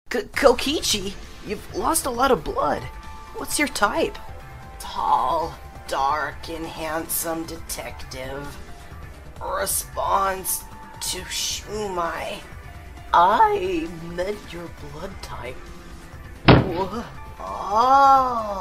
Kokichi, you've lost a lot of blood. What's your type? Tall, dark, and handsome detective. Responds to Shumai. I meant your blood type. Whoa. Oh.